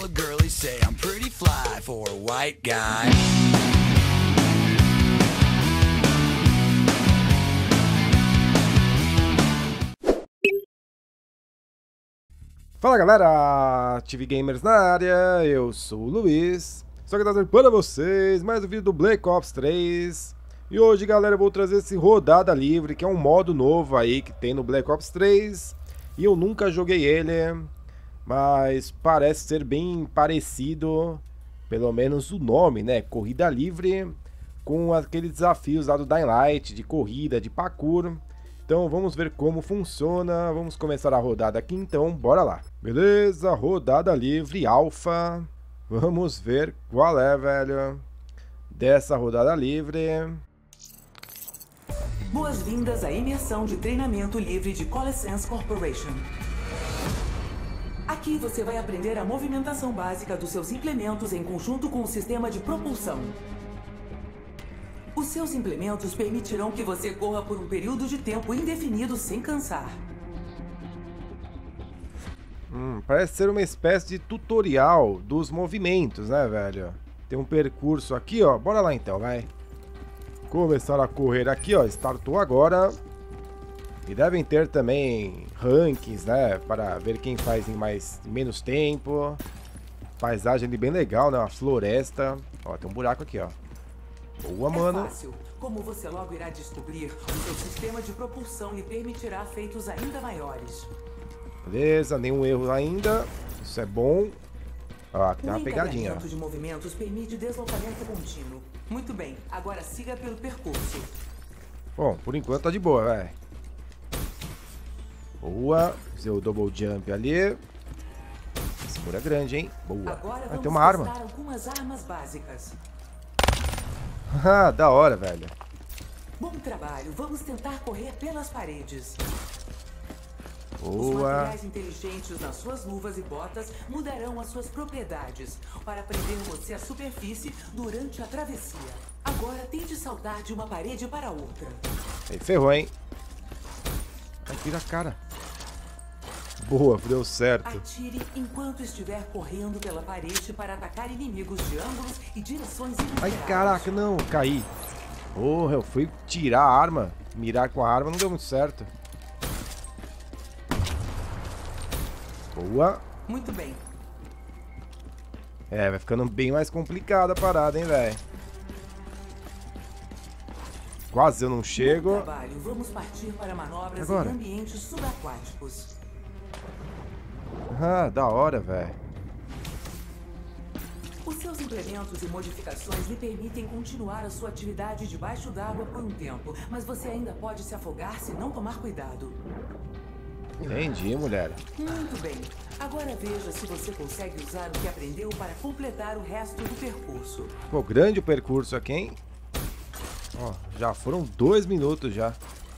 the girlies say I'm pretty fly for a white guy. Fala galera, TV Gamers na área, eu sou o Luiz, só que trazendo para vocês mais um vídeo do Black Ops 3. E hoje galera eu vou trazer esse Rodada Livre, que é um modo novo aí que tem no Black Ops 3. E eu nunca joguei ele, mas parece ser bem parecido, pelo menos o nome, né, Corrida Livre, com aqueles desafios lá do Dying Light, de corrida, de parkour. Então vamos ver como funciona, vamos começar a rodada aqui então, bora lá. Beleza, rodada livre, alfa, vamos ver qual é, velho, dessa rodada livre. Boas-vindas à imersão de treinamento livre de Coalescence Corporation. Aqui você vai aprender a movimentação básica dos seus implementos em conjunto com o sistema de propulsão. Os seus implementos permitirão que você corra por um período de tempo indefinido sem cansar. Parece ser uma espécie de tutorial dos movimentos, né, velho? Tem um percurso aqui, ó. Bora lá então, vai. Começar a correr aqui, ó. Startou agora. E devem ter também rankings, né? Para ver quem faz em menos tempo. Paisagem ali bem legal, né? Uma floresta. Ó, tem um buraco aqui, ó. Boa, mano. É fácil. Como você logo irá descobrir, o seu sistema de propulsão lhe permitirá feitos ainda maiores. Beleza, nenhum erro ainda. Isso é bom. Ó, aqui tem uma pegadinha. O encadeamento de movimentos permite deslocamento contínuo. Muito bem, agora siga pelo percurso. Bom, por enquanto tá de boa, velho. Boa. Fazer o double jump ali. Esse muro é grande, hein? Boa. Agora Ah, vamos tem uma arma. testar algumas armas básicas. Ah, da hora, velho. Bom trabalho, vamos tentar correr pelas paredes. Os Boa. materiais inteligentes nas suas luvas e botas mudarão as suas propriedades para prender você à superfície durante a travessia. Agora tente saltar de uma parede para outra. Aí ferrou, hein? Vai, tira a cara. Boa, deu certo. Atire enquanto estiver correndo pela parede para atacar inimigos de ângulos e direções Ai, inesperadas. caraca, não, caí. Porra, eu fui tirar a arma. Mirar com a arma não deu muito certo. Boa. Muito bem. É, vai ficando bem mais complicada a parada, hein, velho. Quase eu não Bom chego. trabalho, vamos partir para manobras Agora. em ambientes subaquáticos. Ah, da hora, velho. Os seus implementos e modificações lhe permitem continuar a sua atividade debaixo d'água por um tempo, mas você ainda pode se afogar se não tomar cuidado. Entendi, mulher. Muito bem. Agora veja se você consegue usar o que aprendeu para completar o resto do percurso. Pô, grande o percurso aqui, hein? Ó, já foram 2 minutos já.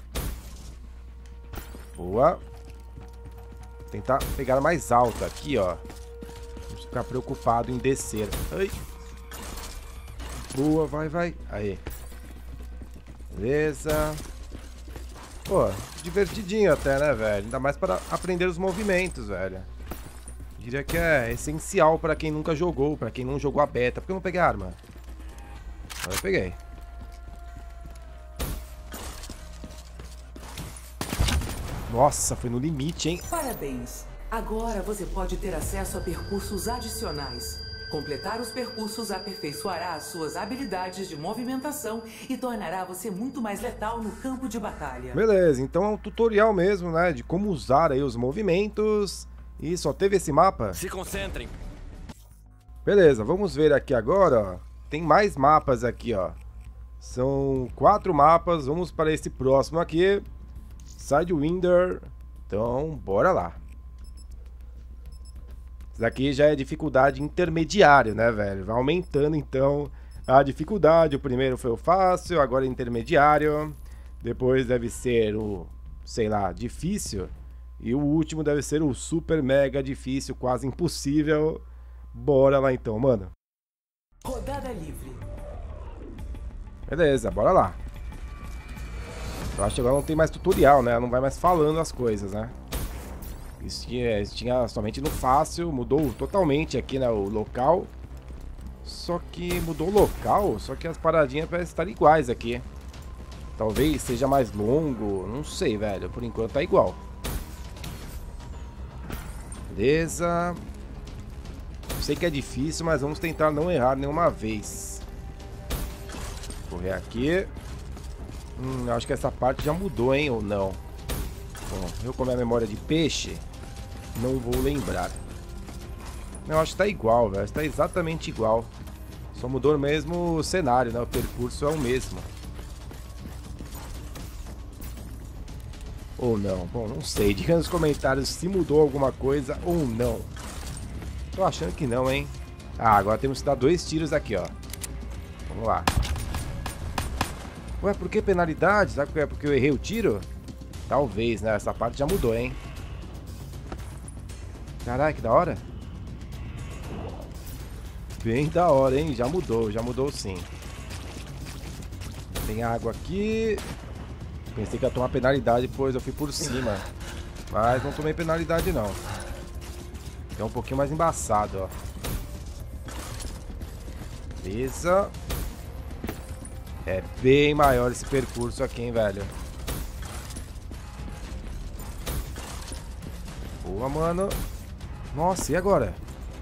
Boa. Tentar pegar mais alto aqui, ó. Vamos ficar preocupado em descer. Ai. Boa, vai, vai. Aí. Beleza. Pô, divertidinho até, né, velho? Ainda mais para aprender os movimentos, velho. Diria que é essencial para quem nunca jogou, para quem não jogou a beta. Por que eu não peguei a arma? Agora eu peguei. Nossa, foi no limite, hein? Parabéns! Agora você pode ter acesso a percursos adicionais. Completar os percursos aperfeiçoará as suas habilidades de movimentação e tornará você muito mais letal no campo de batalha. Beleza, então é um tutorial mesmo, né? De como usar aí os movimentos. E só teve esse mapa? Se concentrem. Beleza, vamos ver aqui agora, ó. Tem mais mapas aqui, ó. São 4 mapas, vamos para esse próximo aqui. Sidewinder. Então, bora lá. Isso daqui já é dificuldade intermediária, né, velho? Vai aumentando, então, a dificuldade. O primeiro foi o fácil, agora é intermediário. Depois deve ser o, sei lá, difícil. E o último deve ser o super mega difícil, quase impossível. Bora lá então, mano. Rodada livre. Beleza, bora lá. Eu acho que agora não tem mais tutorial, né? Não vai mais falando as coisas, né? Isso tinha somente no fácil, mudou totalmente aqui, né, o local. Só que mudou o local, só que as paradinhas parecem estar iguais aqui. Talvez seja mais longo, não sei, velho. Por enquanto tá igual. Beleza. Sei que é difícil, mas vamos tentar não errar nenhuma vez. Correr aqui. Acho que essa parte já mudou, hein, ou não? Bom, eu com a minha memória de peixe, não vou lembrar. Não, acho que tá igual, velho. Está exatamente igual. Só mudou mesmo o cenário, né? O percurso é o mesmo. Ou não? Bom, não sei. Diga nos comentários se mudou alguma coisa ou não. Tô achando que não, hein? Ah, agora temos que dar 2 tiros aqui, ó. Vamos lá. Ué, por que penalidade? Será que é porque eu errei o tiro? Talvez, né? Essa parte já mudou, hein? Caralho, que da hora. Bem da hora, hein? Já mudou sim. Tem água aqui. Pensei que ia tomar penalidade, pois eu fui por cima. Mas não tomei penalidade, não. É um pouquinho mais embaçado, ó. Beleza. É bem maior esse percurso aqui, hein, velho. Boa, mano. Nossa, e agora?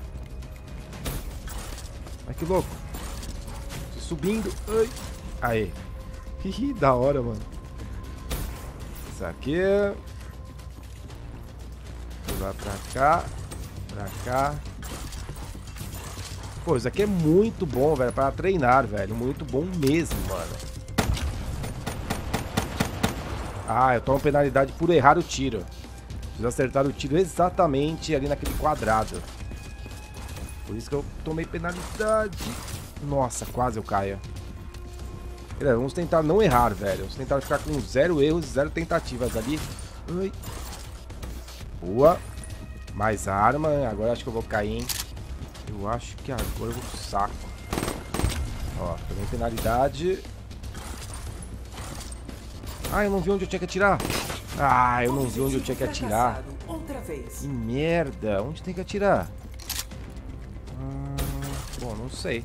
Ai, que louco. Tô subindo. Ai. Aí. Hihi, da hora, mano. Isso aqui. Pular pra cá. Pra cá. Pô, isso aqui é muito bom, velho. Pra treinar, velho. Muito bom mesmo, mano. Ah, eu tomo penalidade por errar o tiro. Preciso acertar o tiro exatamente ali naquele quadrado. Por isso que eu tomei penalidade. Nossa, quase eu caio. Beleza, vamos tentar não errar, velho. Vamos tentar ficar com 0 erros, 0 tentativas ali. Ai. Boa. Mais arma. Agora acho que eu vou cair, hein. Eu acho que agora eu vou pro saco. Ó, tomei penalidade. Ah, eu não vi onde eu tinha que atirar. Ah, eu não vi onde eu tinha que atirar. Que merda. Onde tem que atirar? Bom, não sei.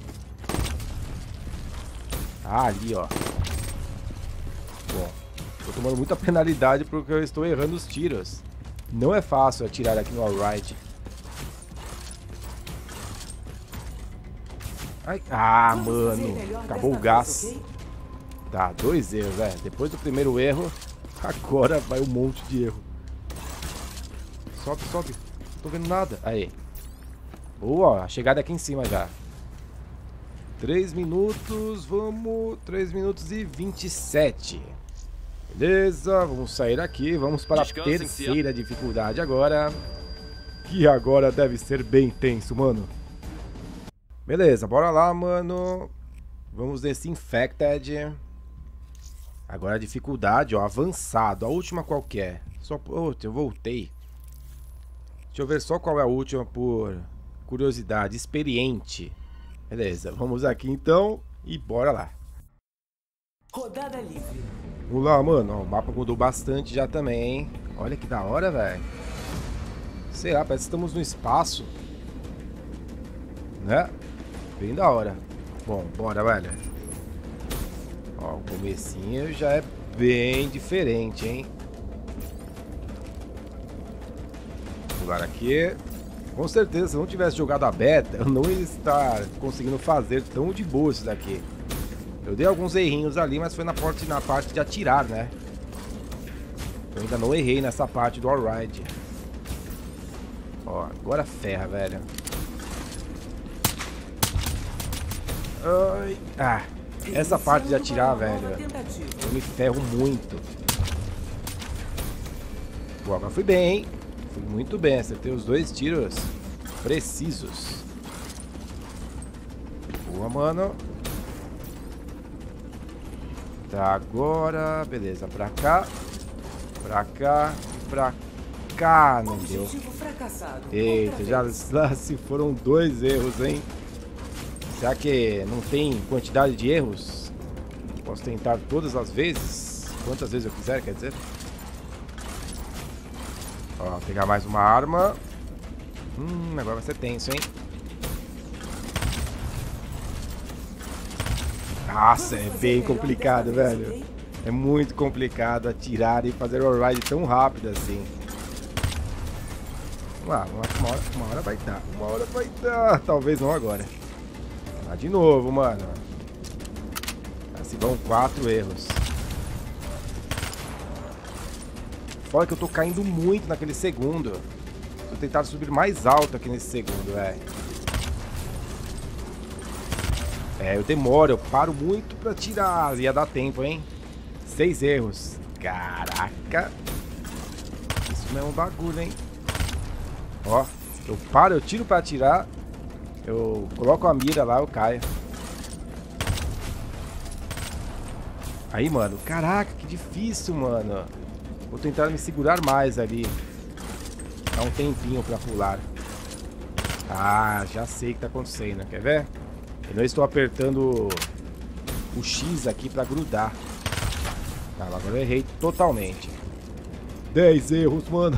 Ah, ali, ó. Bom, tô tomando muita penalidade porque eu estou errando os tiros. Não é fácil atirar aqui no Alright. Ai, ah, mano. Acabou o gás. Tá, 2 erros, é. Depois do primeiro erro, agora vai um monte de erro. Sobe, sobe. Não tô vendo nada. Aí. Boa, a chegada aqui em cima já. 3 minutos, vamos. 3 minutos e 27. Beleza, vamos sair aqui. Vamos para a terceira dificuldade agora. Que agora deve ser bem tenso, mano. Beleza, bora lá, mano. Vamos nesse Infected. Agora a dificuldade, ó, avançado. A última qualquer. Só, oh, eu voltei. Deixa eu ver só qual é a última por curiosidade. Experiente. Beleza, vamos aqui então e bora lá. Rodada livre. Vamos lá, mano. Ó, o mapa mudou bastante já também, hein? Olha que da hora, velho. Sei lá, parece que estamos no espaço. Né? Bem da hora. Bom, bora, velho. Ó, o comecinho já é bem diferente, hein? Pular aqui. Com certeza, se eu não tivesse jogado a beta, eu não ia estar conseguindo fazer tão de boa isso daqui. Eu dei alguns errinhos ali, mas foi na parte de atirar, né? Eu ainda não errei nessa parte do Alright. Ó, agora ferra, velho. Ai, ah, essa parte de atirar, velho, eu me ferro muito. Pô, agora fui bem, hein? Fui muito bem, acertei os 2 tiros precisos. Boa, mano. Tá, agora, beleza, pra cá, pra cá, pra cá, não deu. Eita, já se foram 2 erros, hein? Será que não tem quantidade de erros? Posso tentar todas as vezes? Quantas vezes eu quiser, quer dizer? Ó, pegar mais uma arma. Agora vai ser tenso, hein? Nossa, é bem complicado, velho. É muito complicado atirar e fazer o ride tão rápido assim. Vamos lá, uma hora vai dar. Uma hora vai dar. Talvez não agora. Lá de novo, mano. Assim vão 4 erros. Fora que eu tô caindo muito naquele segundo. Vou tentar subir mais alto aqui nesse segundo, velho. Eu demoro, eu paro muito pra tirar. Ia dar tempo, hein? 6 erros. Caraca. Isso não é um bagulho, hein? Ó, eu paro, eu tiro pra atirar. Eu coloco a mira lá, eu caio. Aí, mano. Caraca, que difícil, mano. Vou tentar me segurar mais ali. Dá um tempinho pra pular. Ah, já sei o que tá acontecendo. Quer ver? Eu não estou apertando o X aqui pra grudar. Tá, agora eu errei totalmente. 10 erros, mano.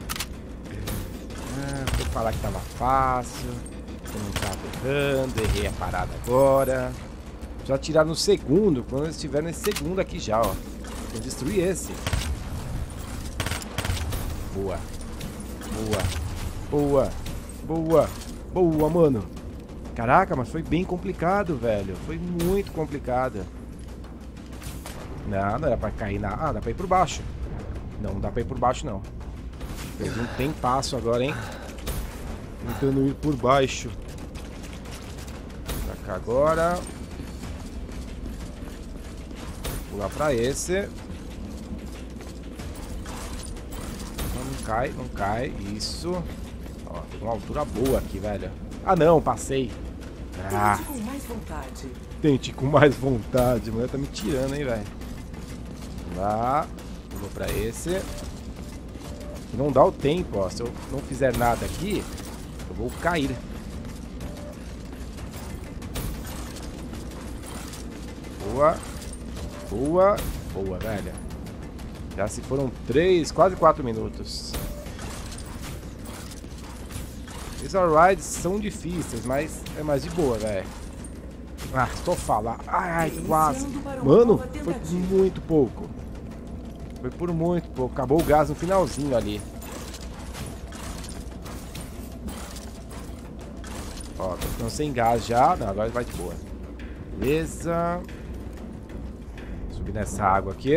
Vou falar que tava fácil. Eu não tava errando. Errei a parada agora. Já tirar no segundo. Quando eu estiver nesse segundo aqui já, ó. Vou destruir esse. Boa. Boa. Boa. Boa. Boa, mano. Caraca, mas foi bem complicado, velho. Foi muito complicado. Não, não era pra cair na... Ah, dá pra ir por baixo. Não dá pra ir por baixo, não. Perdi um tempasso agora, hein? Tentando ir por baixo. Pra cá agora. Pular pra esse. Não cai, não cai. Isso. Ó, tem uma altura boa aqui, velho. Ah, não, passei. Ah. Tente com mais vontade. Tente com mais vontade. A mulher tá me tirando, hein, velho. Lá. Vou pra esse. Não dá o tempo, ó. Se eu não fizer nada aqui, eu vou cair. Boa. Boa. Boa, velho. Já se foram 3, quase 4 minutos. Esses rides são difíceis, mas é mais de boa, velho. Ah, tô falando. Ai, quase. Mano, foi por muito pouco. Foi por muito pouco. Acabou o gás no finalzinho ali. Ó, tô ficando sem gás já. Não, agora vai de boa. Beleza. Subir nessa água aqui.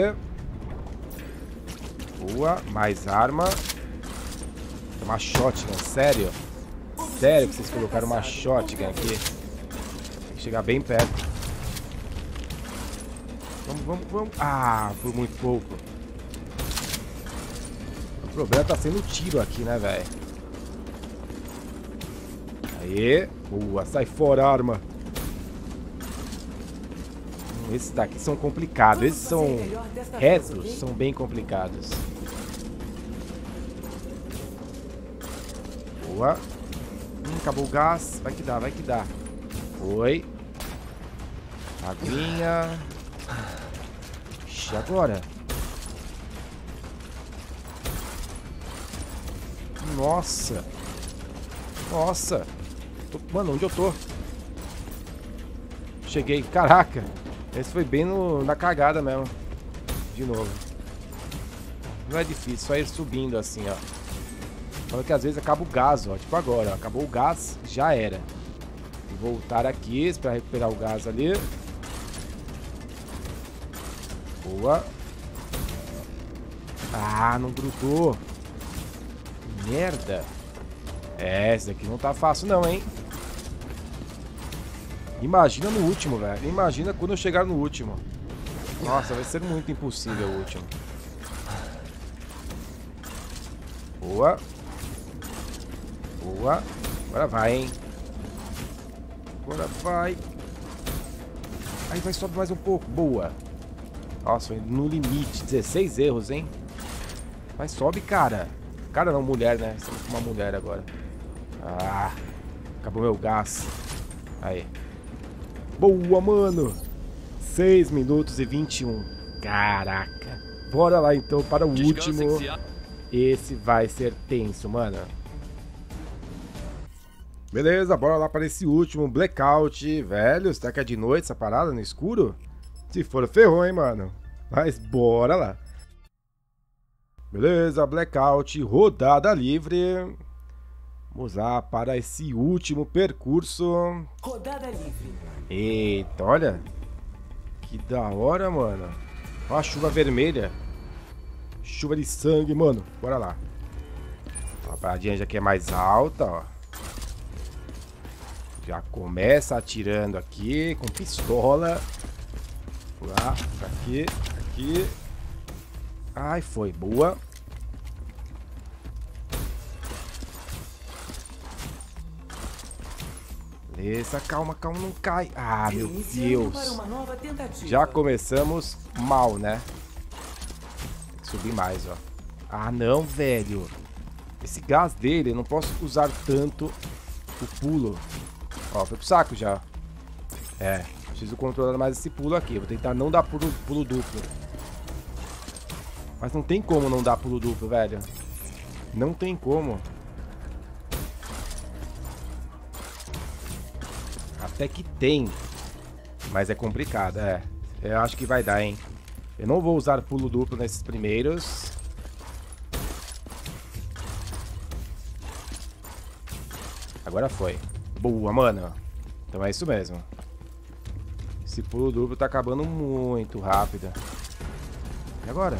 Boa. Mais arma. Uma shotgun, sério? Sério que vocês colocaram uma shotgun aqui? Tem que chegar bem perto. Vamos. Ah, por muito pouco. O problema tá sendo o tiro aqui, né, velho? Aê. Boa, sai fora, arma. Esses daqui são complicados. Esses são retos, são bem complicados. Boa. Acabou o gás. Vai que dá, vai que dá. Foi. Aguinha. Ixi, agora. Nossa. Nossa. Mano, onde eu tô? Cheguei. Caraca. Esse foi bem na cagada mesmo. De novo. Não é difícil, só ir subindo assim, ó. Só que às vezes acaba o gás, ó. Tipo agora, ó. Acabou o gás, já era. Vou voltar aqui, esperar recuperar o gás ali. Boa. Ah, não grudou. Merda. Esse daqui não tá fácil não, hein. Imagina no último, velho. Imagina quando eu chegar no último. Nossa, vai ser muito impossível o último. Boa. Boa. Agora vai, hein. Agora vai. Aí vai, sobe mais um pouco. Boa. Nossa, foi no limite. 16 erros, hein. Vai, sobe, cara. Cara não, mulher, né. Estamos com uma mulher agora. Ah. Acabou meu gás. Aí. Boa, mano. 6 minutos e 21. Caraca. Bora lá, então, para o último. Esse vai ser tenso, mano. Beleza, bora lá para esse último Blackout. Velho, será que é de noite essa parada no escuro? Se for, ferrou, hein, mano. Mas bora lá. Beleza, Blackout, rodada livre. Vamos lá para esse último percurso. Rodada livre. Eita, olha. Que da hora, mano. Olha a chuva vermelha. Chuva de sangue, mano. Bora lá. A paradinha já que é mais alta, ó. Já começa atirando aqui com pistola. Lá, aqui, aqui. Ai, foi. Boa. Beleza, calma, calma, não cai. Ah, meu Deus. Já começamos mal, né? Tem que subir mais, ó. Ah, não, velho. Esse gás dele, eu não posso usar tanto o pulo. Ó, foi pro saco já. É, preciso controlar mais esse pulo aqui. Vou tentar não dar pulo duplo. Mas não tem como não dar pulo duplo, velho. Não tem como. Até que tem. Mas é complicado, é. Eu acho que vai dar, hein. Eu não vou usar pulo duplo nesses primeiros. Agora foi. Boa, mano. Então é isso mesmo. Esse pulo duplo tá acabando muito rápido. E agora?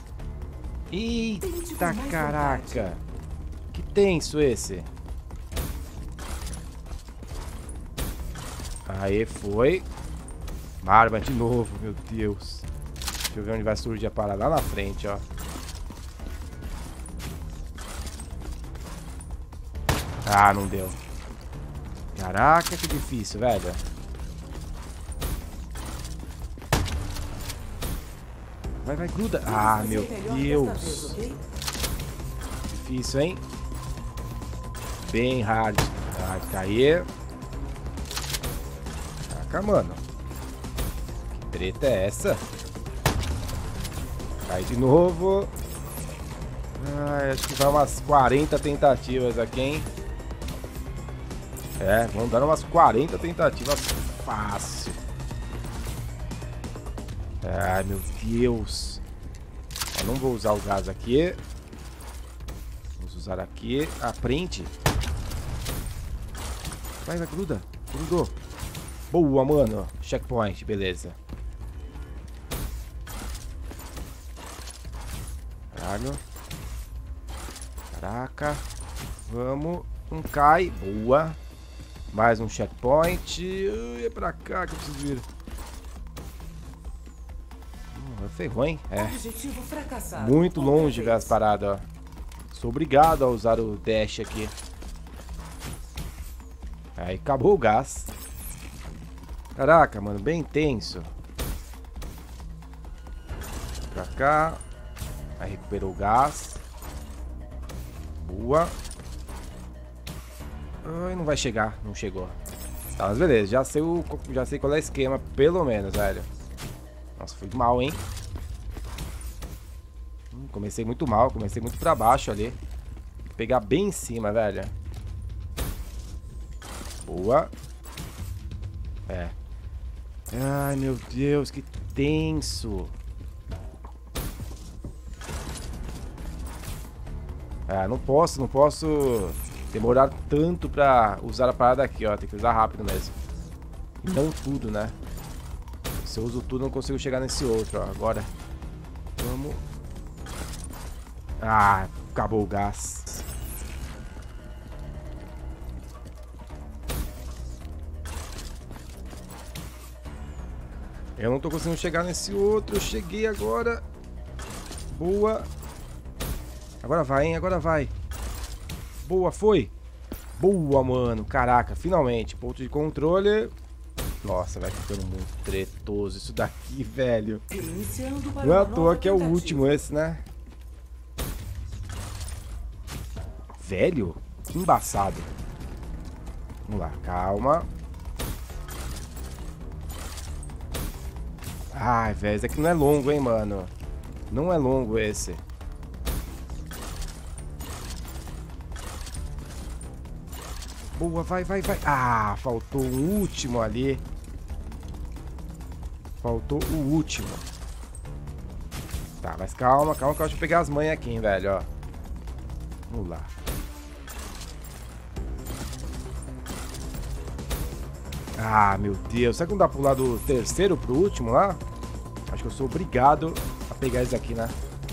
Eita, caraca. Que tenso esse. Aí, foi. Barba de novo, meu Deus. Deixa eu ver onde vai surgir a parada. Lá na frente, ó. Ah, não deu. Caraca, que difícil, velho. Vai, vai, gruda. Ah, meu Deus. Difícil, hein? Bem hard. Ah, cair. Caraca, mano. Que treta é essa? Cai de novo. Ai, acho que vai umas 40 tentativas aqui, hein? É, vamos dar umas 40 tentativas fácil. Ai, meu Deus. Eu não vou usar o gás aqui. Vamos usar aqui. Aprende. Vai, vai, gruda. Grudou. Boa, mano. Checkpoint, beleza. Caralho. Caraca. Vamos. Não cai. Boa. Mais um checkpoint. É pra cá que eu preciso ir. Ferrou, hein? É. Muito longe as paradas, ó. Sou obrigado a usar o dash aqui. Aí acabou o gás. Caraca, mano, bem tenso. Pra cá. Aí recuperou o gás. Boa. Ai, não vai chegar, não chegou. Tá, mas beleza, já sei qual é o esquema, pelo menos, velho. Nossa, fui mal, hein? Comecei muito mal, comecei muito pra baixo ali. Tem que pegar bem em cima, velho. Boa. É. Ai, meu Deus, que tenso. Ah, não posso demorar tanto pra usar a parada aqui, ó. Tem que usar rápido mesmo. E não tudo, né? Se eu uso tudo, não consigo chegar nesse outro, ó. Agora, vamos... Ah, acabou o gás. Eu não tô conseguindo chegar nesse outro. Eu cheguei agora. Boa. Agora vai, hein? Agora vai. Boa, foi. Boa, mano. Caraca, finalmente. Ponto de controle. Nossa, vai ficando muito tretoso isso daqui, velho. Não é à toa que é o último esse, né? Velho, que embaçado. Vamos lá, calma. Ai, velho, esse aqui não é longo, hein, mano. Não é longo esse. Boa, vai. Ah, faltou um último ali. Faltou o último. Tá, mas calma, que eu deixa eu pegar as manhas aqui, hein, velho, ó. Vamos lá. Ah, meu Deus. Será que não dá pra pular do terceiro pro último lá? Acho que eu sou obrigado a pegar esse aqui, né?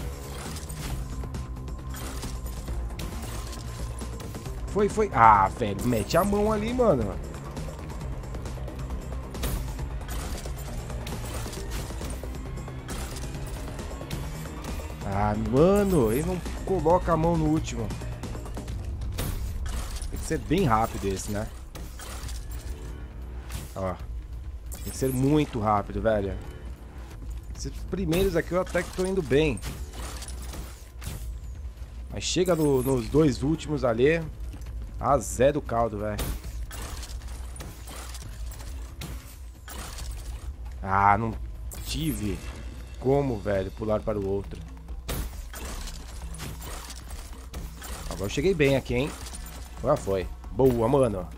Foi. Ah, velho, mete a mão ali, mano. Ah, mano, ele não coloca a mão no último. Tem que ser bem rápido esse, né? Ó. Tem que ser muito rápido, velho. Esses primeiros aqui eu até que tô indo bem. Mas chega nos dois últimos ali. Zero caldo, velho. Ah, não tive como, velho, pular para o outro. Agora eu cheguei bem aqui, hein? Agora foi. Boa, mano.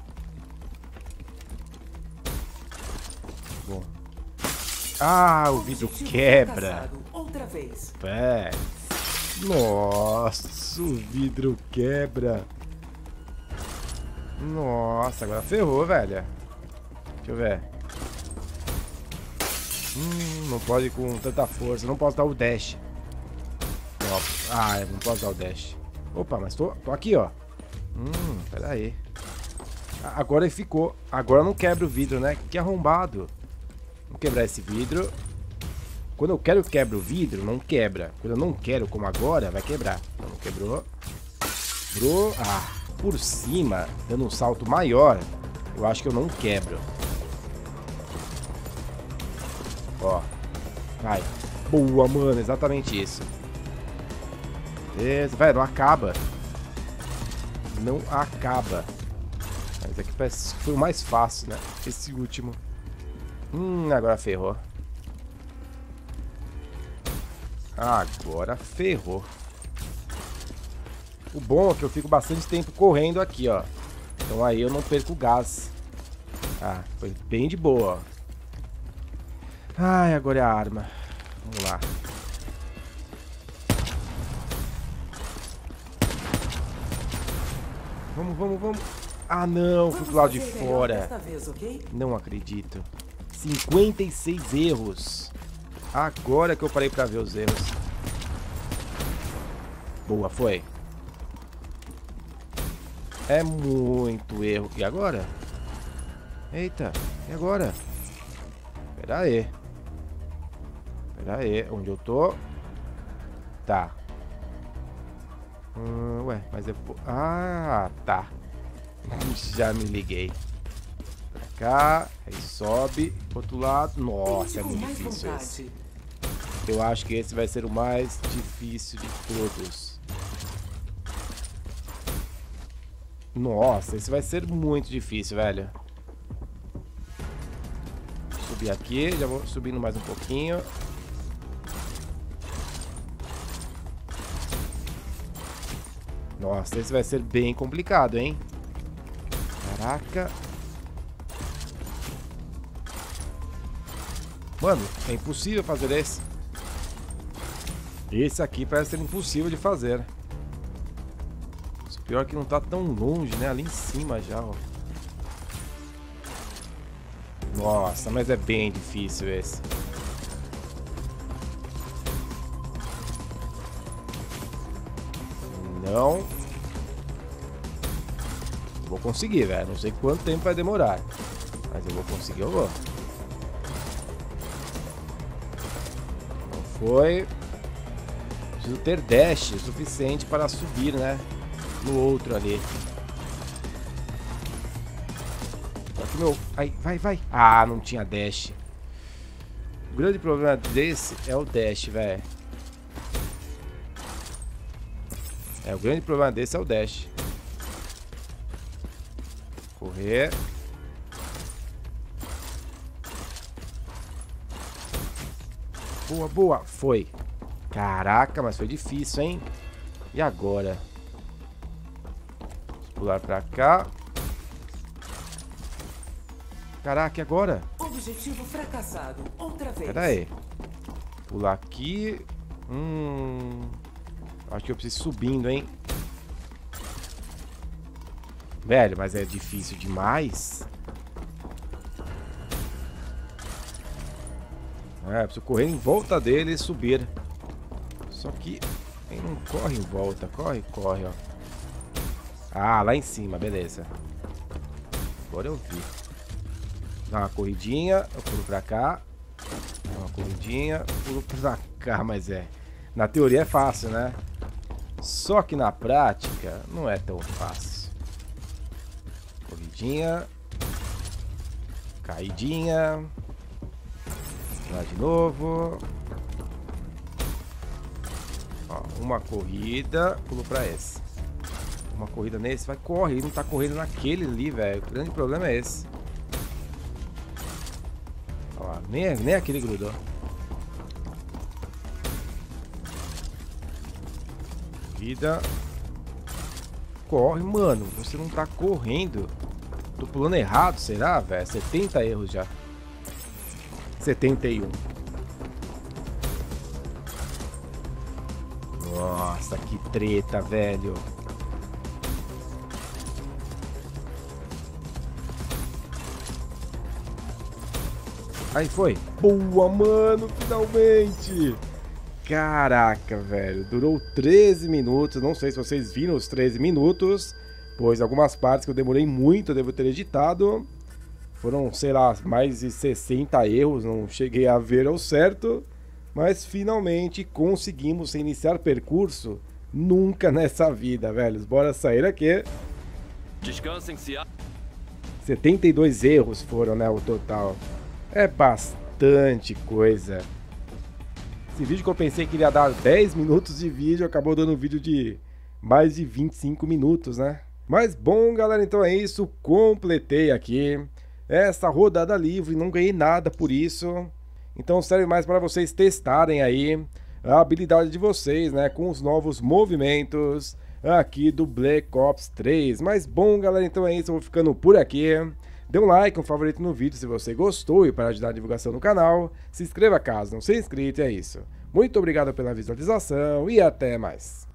Bom. Ah, o vidro quebra. Outra vez. É. Nossa, o vidro quebra. Nossa, agora ferrou, velho. Deixa eu ver. Não pode ir com tanta força. Não posso dar o dash. Não posso dar o dash. Opa, mas tô aqui, ó. Pera aí. Agora ele ficou. Agora não quebra o vidro, né? Que arrombado. Vou quebrar esse vidro. Quando eu quero que quebre o vidro, não quebra. Quando eu não quero, como agora, vai quebrar. Então, não quebrou. Quebrou. Por cima, dando um salto maior, eu acho que eu não quebro. Ó. Vai. Boa, mano. Exatamente isso. Beleza. Vai, não acaba. Não acaba. Mas aqui parece que foi o mais fácil, né? Esse último. Agora ferrou. Agora ferrou. O bom é que eu fico bastante tempo correndo aqui, ó. Então aí eu não perco gás. Foi bem de boa, ó. Agora é a arma. Vamos lá. Vamos. Não, fui pro lado de fora. Não acredito. 56 erros. Agora que eu parei pra ver os erros. Boa, foi. É muito erro. E agora? Eita, e agora? Pera aí. Onde eu tô? Tá. Ué, mas eu... tá. Já me liguei. Pra cá, aí sobe. Pro outro lado. Nossa, é muito difícil esse. Eu acho que esse vai ser o mais difícil de todos. Nossa, esse vai ser muito difícil, velho. Vou subir aqui, já vou subindo mais um pouquinho. Nossa, esse vai ser bem complicado, hein? Caraca. Mano, é impossível fazer esse. Esse aqui parece ser impossível de fazer. Pior que não tá tão longe, né? Ali em cima já, ó. Nossa, mas é bem difícil esse. Não. Vou conseguir, velho. Não sei quanto tempo vai demorar. Mas eu vou conseguir, eu vou. Não foi. Preciso ter dash o suficiente para subir, né? No outro ali. Só que meu... Aí, vai. Não tinha dash. O grande problema desse é o dash, velho. O grande problema desse é o dash. Correr. Boa. Foi. Caraca, mas foi difícil, hein? E agora? Pular pra cá. Caraca, e agora? Objetivo fracassado. Outra vez. Pera aí. Pular aqui. Acho que eu preciso ir subindo, hein? Velho, mas é difícil demais. É, preciso correr em volta dele e subir. Só que ele não corre em volta. Corre, ó. Ah, lá em cima, beleza. Agora eu vi. Dá uma corridinha, eu pulo pra cá. Dá uma corridinha, pulo pra cá, mas na teoria é fácil, né? Só que na prática não é tão fácil. Corridinha. Caidinha. Lá de novo. Ó, uma corrida, pulo pra esse. Uma corrida nesse, vai, corre. Ele não tá correndo naquele ali, velho. O grande problema é esse. Ó, nem aquele grudou. Corrida. Corre, mano. Você não tá correndo. Tô pulando errado, será, velho? 70 erros já. 71. Nossa, que treta, velho. Aí foi. Boa, mano, finalmente. Caraca, velho. Durou 13 minutos. Não sei se vocês viram os 13 minutos, pois algumas partes que eu demorei muito eu devo ter editado. Foram, sei lá, mais de 60 erros. Não cheguei a ver ao certo. Mas finalmente conseguimos iniciar percurso. Nunca nessa vida, velhos. Bora sair aqui. Descansem se 72 erros foram, né, o total. É bastante coisa. Esse vídeo que eu pensei que iria dar 10 minutos de vídeo, acabou dando um vídeo de mais de 25 minutos, né? Mas bom, galera, então é isso. Completei aqui essa rodada livre, não ganhei nada por isso. Então serve mais para vocês testarem aí a habilidade de vocês, né, com os novos movimentos aqui do Black Ops 3. Mas bom, galera, então é isso. Eu vou ficando por aqui. Dê um like, um favorito no vídeo se você gostou e para ajudar a divulgação no canal. Se inscreva caso não seja inscrito e é isso. Muito obrigado pela visualização e até mais.